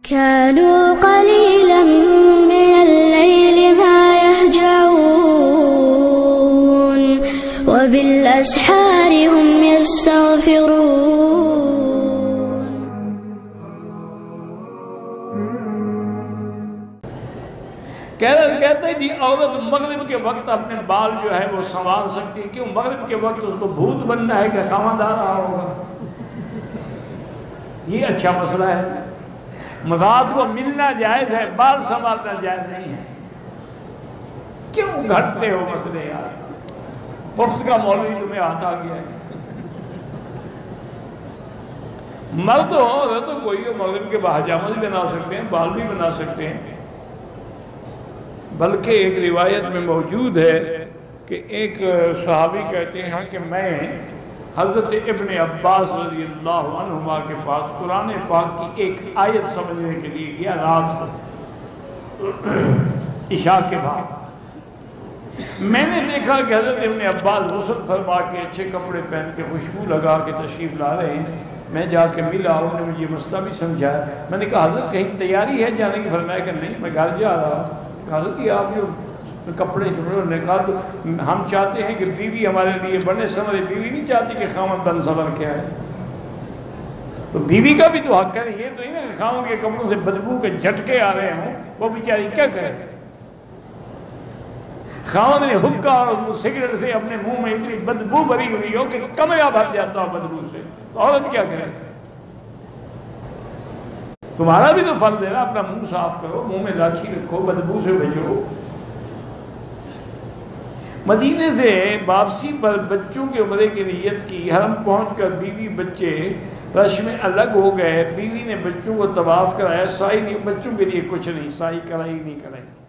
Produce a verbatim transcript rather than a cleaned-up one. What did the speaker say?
كانوا قليلا من الليل ما يهجعون وبالأسحار هم يستغفرون. کہتے ہیں جی عورت مغرب کے وقت اپنے بال جو ہے وہ سنوار سکتی ہے، کیوں؟ مغرب کے وقت اس کو بھوت بننا ہے کہ خاوند آ رہا ہوگا. یہ اچھا مسئلہ ہے. رات کو ملنا جائز ہے، بال سنوارنا جائز نہیں ہے. کیوں گھٹتے ہو مسئلے یار؟ مفت کا مولوی تمہیں ہاتھ آ گیا ہے. مرد ہو عورت ہو کوئی ہو، مغرب کے باحجامہ بھی بنا سکتے ہیں، بال بھی بنا سکتے ہیں. بلکہ ایک روایت میں موجود ہے کہ ایک صحابی کہتے ہیں کہ میں حضرت ابن عباس رضی اللہ عنہما کے پاس قرآن پاک کی ایک آیت سمجھنے کے لیے گیا رات کو عشاء کے بعد. میں نے دیکھا کہ حضرت ابن عباس غسل فرما کے اچھے کپڑے پہن کے خوشبو لگا کے تشریف لا رہے ہیں. میں جا کے ملا، انہوں نے مجھے مسئلہ بھی سمجھایا. میں نے کہا حضرت کہیں تیاری ہے جانے کی؟ فرمایا کہ نہیں، میں گھر جا رہا ہوں. حضرت یہ آپ جو کپڑے شپڑے نے کہا تو ہم چاہتے ہیں کہ بیوی ہمارے لیے بنے سنورے، بیوی نہیں چاہتی کہ خاوند بن سنور کے آئے. تو بیوی کا بھی تو حق ہے. یہ تو نہیں نا کہ خاوند کے کپڑوں سے بدبو کے جھٹکے آ رہے ہوں، وہ بیچاری کیا کرے؟ خاوند نے حکا اور سگریٹ سے اپنے منہ میں اتنی بدبو بھری ہوئی ہو کہ کمرہ بھر جاتا ہو بدبو سے، تو عورت کیا کرے؟ تمہارا بھی تو فرض ہے نا، اپنا منہ صاف کرو، منہ میں لاٹھی رکھو، بدبو سے بچو. مدینے سے واپسی پر بچوں کے عمرے کی نیت کی. حرم پہنچ کر بیوی بچے رش میں الگ ہو گئے. بیوی نے بچوں کو طواف کرایا، سائی نہیں، بچوں کے لیے کچھ نہیں، سائی کرائی نہیں کرائی.